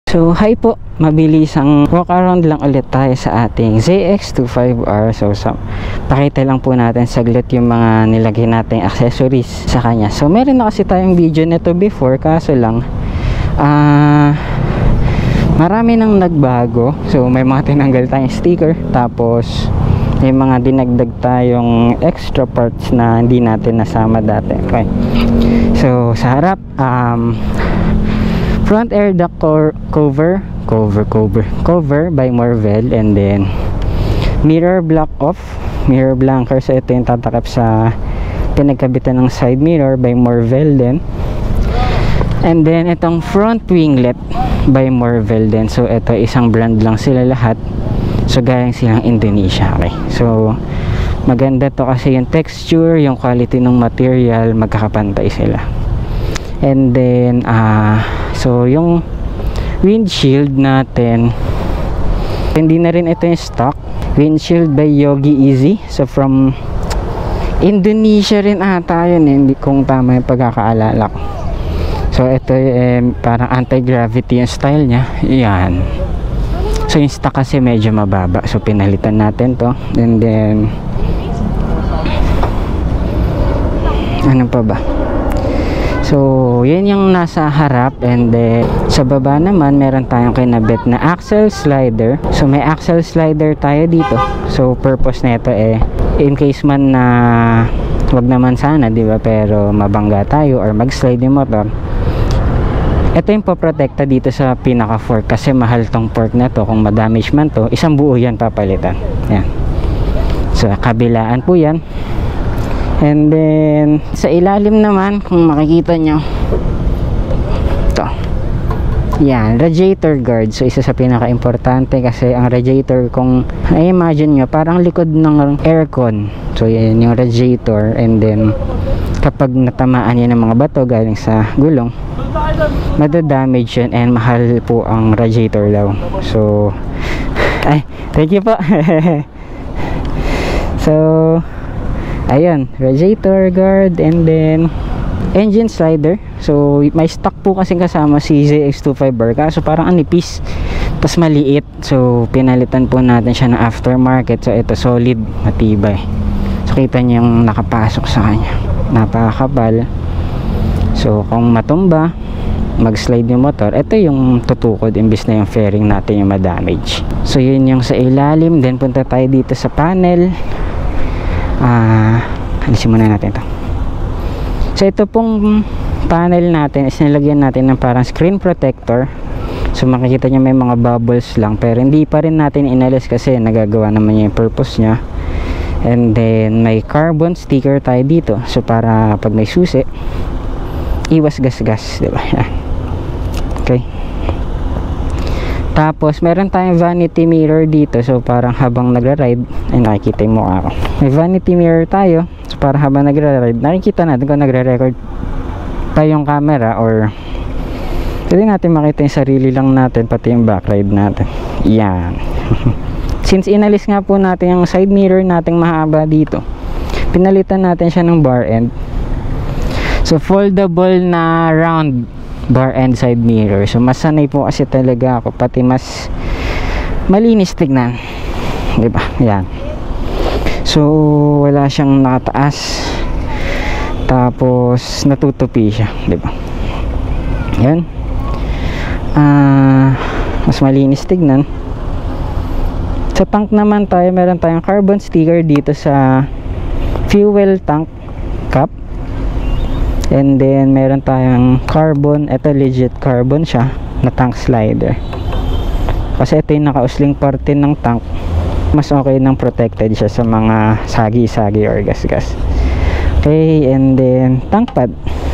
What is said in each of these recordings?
So hi po, mabilis ang walk around lang ulit tayo sa ating ZX25R. So pakita lang po natin saglit yung mga nilagay nating accessories sa kanya. So meron na kasi tayong video nito before, kaso lang marami nang nagbago. So may mga tinanggal tayong sticker, tapos may mga dinagdag tayong extra parts na hindi natin nasama dati. Okay, so sa harap, front air duct cover by Morvel, and then mirror block off, mirror blanker. So ito yung tatakip sa pinagkabitan ng side mirror by Morvel din. And then itong front winglet by Morvel din. So ito isang brand lang sila lahat. So galing silang Indonesia. Okay, so maganda to kasi yung texture, yung quality ng material, magkakapantay sila. And then so yung windshield natin, hindi na rin ito yung stock windshield by Yogi Easy. So from Indonesia rin ata yun, hindi kung tama yung pagkakaalala ko. So ito parang anti-gravity yung style nya. Yan. So yung stock kasi medyo mababa, so pinalitan natin to. And then ano pa ba? So, yun yung nasa harap. And then, sa baba naman, meron tayong kinabit na axle slider. So, may axle slider tayo dito. So, purpose na ito in case man na wag naman sana, di ba? Pero mabangga tayo or mag-slide yung motor. Ito yung poprotekta dito sa pinaka fork, kasi mahal tong fork na to. Kung ma-damage man to, isang buo yan papalitan. Yan. So, kabilaan po yan. And then sa ilalim naman, kung makikita nyo, ito, yan, radiator guard. So isa sa pinaka-importante, kasi ang radiator, kung i-imagine nyo, parang likod ng aircon. So yan yung radiator. And then kapag natamaan yan ng mga bato galing sa gulong, madadamage yan, and mahal po ang radiator daw. So thank you po. So ayun, radiator guard, and then engine slider. So may stock po kasi kasama si ZX25R, kaso parang anipis, tas maliit. So pinalitan po natin siya ng aftermarket. So ito solid, matibay. So kita niyo yung nakapasok sa kanya, napakakapal. So kung matumba, mag-slide yung motor, ito yung tutukod imbis na yung fairing natin yung ma-damage. So yun yung sa ilalim. Then punta tayo dito sa panel. Alisin muna natin ito. So ito pong panel natin is nilagyan natin ng parang screen protector. So makikita nyo may mga bubbles lang, pero hindi pa rin natin inalis kasi nagagawa naman niya yung purpose nya. And then may carbon sticker tayo dito, so para pag may susi, iwas gas-gas, diba? Okay. Tapos meron tayong vanity mirror dito. So parang habang nagra-ride ay nakikita yung mukha ko. May vanity mirror tayo. So para habang nagra-ride, nakikita natin kung nagre-record pa yung camera, or pwede natin makita yung sarili lang natin, pati yung backride natin. Yan. Since inalis nga po natin yung side mirror nating mahaba dito, pinalitan natin siya ng bar end. So foldable na round bar end side mirror. So mas sanay po kasi talaga ako, pati mas malinis tignan, diba? Yan. So wala siyang nakataas, tapos natutupi siya, diba? Yan. Mas malinis tignan. Sa tank naman tayo, meron tayong carbon sticker dito sa fuel tank cap. And then meron tayong carbon, ito legit carbon siya na tank slider, kasi ito yung nakausling parte ng tank. Mas okay nang protected siya sa mga sagi-sagi or gas-gas. Okay, and then tank pad.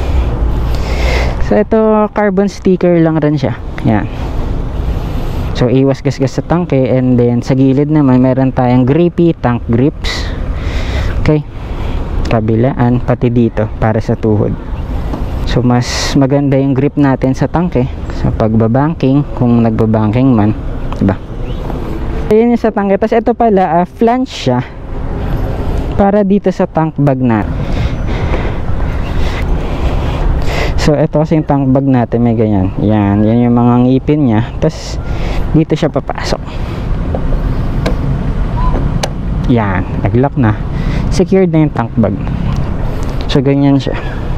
So ito carbon sticker lang rin siya. Yan. So iwas gas-gas sa tanke. And then sa gilid naman meron tayong grippy tank grips. Okay, kabilaan, pati dito para sa tuhod. So mas maganda yung grip natin sa tangke sa pagbabanking, kung nagbabanking man, diba? Ayun yung sa tangke. Tapos ito pala, flange siya para dito sa tank bag natin. So ito kasi yung tank bag natin, may ganyan. Yan yung mga ngipin niya. Tapos dito siya papasok. Yan, nag-lock na. Secured na yung tank bag. So ganyan siya.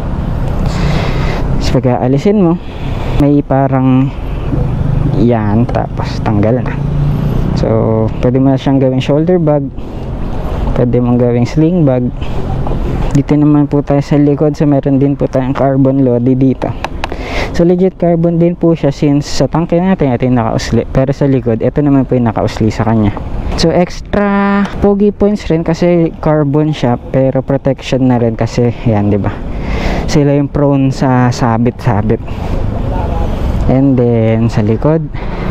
So pag aalisin mo, may parang yan, tapos tanggal na. So pwede mo na siyang gawing shoulder bag, pwede mong gawing sling bag. Dito naman po tayo sa likod, so meron din po tayong carbon lodi dito. So legit carbon din po siya, since sa tangke natin ito yung nakausli, pero sa likod ito naman po yung nakausli sa kanya. So extra pogi points rin kasi carbon siya, pero protection na rin kasi yan, 'di ba? Sila yung prone sa sabit-sabit. And then sa likod,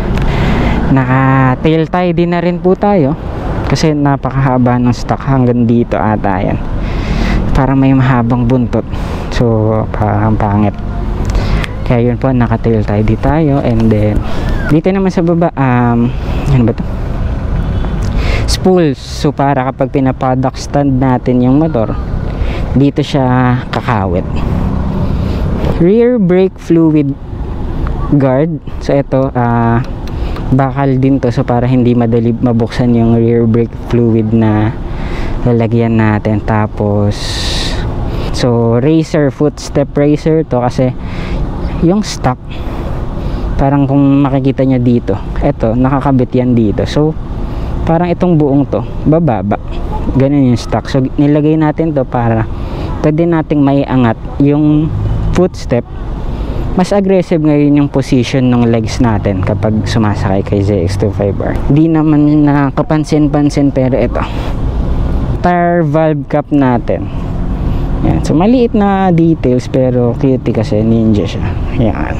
naka tail tie din na rin po tayo kasi napakahaba ng stock hanggang dito ata yan. Parang may mahabang buntot, so parang pangit. Kaya yun po, naka tail tie di tayo. And then dito naman sa baba, ano ba to? Spools. So para kapag pinapaddock stand natin yung motor, dito siya kakawit. Rear brake fluid guard. So ito, bakal din to, so para hindi madali mabuksan yung rear brake fluid na lalagyan natin. Tapos so racer, footstep racer to, kasi yung stock, parang kung makikita nyo dito, eto nakakabit yan dito. So parang itong buong to bababa, ganun yung stock. So nilagay natin to para pwede nating may angat yung footstep. Mas aggressive ngayon yung position ng legs natin kapag sumasakay kay ZX25R. Di naman nakapansin-pansin, pero ito, tire valve cap natin. Yan. So maliit na details pero cutie kasi ninja siya. Yan.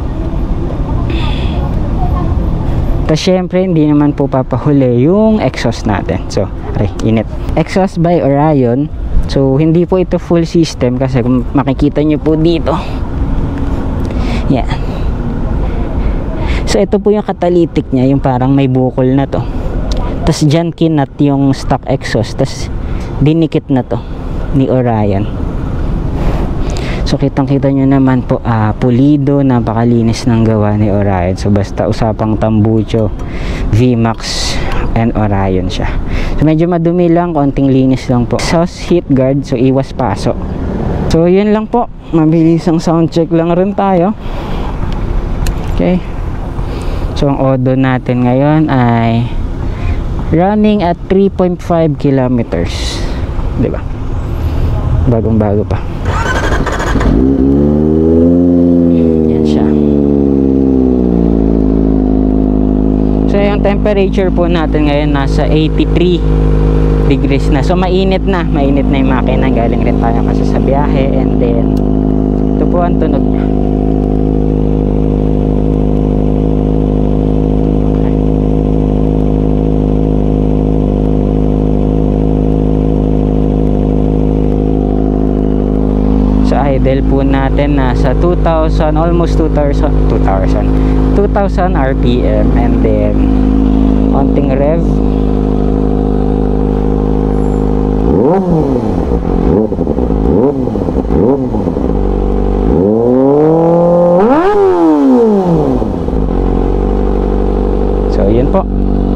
Tapos syempre hindi naman po papahuli yung exhaust natin. So init. Exhaust by Orion. So hindi po ito full system kasi kung makikita nyo po dito, yan. So ito po yung catalytic niya, yung parang may bukol na to. Tapos dyan kinat yung stock exhaust, tapos dinikit na to ni Orion. So kitang kita nyo naman po, pulido, napakalinis ng gawa ni Orion. So basta usapang tambucho, VMAX and Orion siya. So medyo madumi lang, konting linis lang po. Exhaust heat guard, so iwas paso. So yun lang po, mabilisang sound check lang rin tayo. Okay, so ang odo natin ngayon ay running at 3.5 kilometers, diba? Bagong bago pa. Yan siya. So yung temperature po natin ngayon nasa 83 degrees na. So mainit na yung makina. Galing rin tayo kasi sa biyahe. And then ito po ang tunog niya. So idle po natin nasa 2,000, almost 2,000 RPM. And then konting rev. So yun po.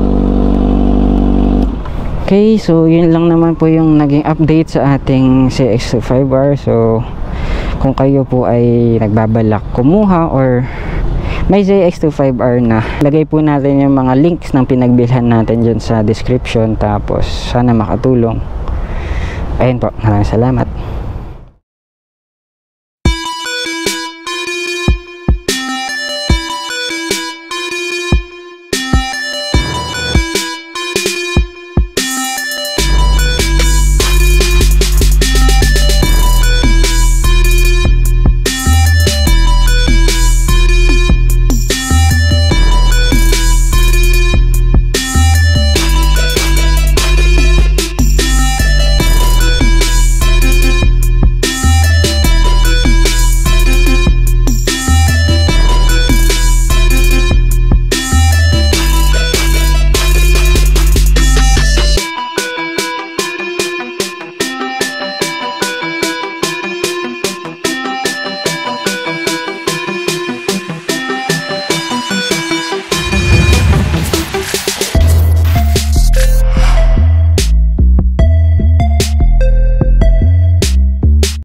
Okay, so yun lang naman po yung naging update sa ating ZX25R. So kung kayo po ay nagbabalak kumuha or may ZX25R na, lagay po natin yung mga links ng pinagbilhan natin dyan sa description. Tapos sana makatulong. Ayun po, maraming salamat.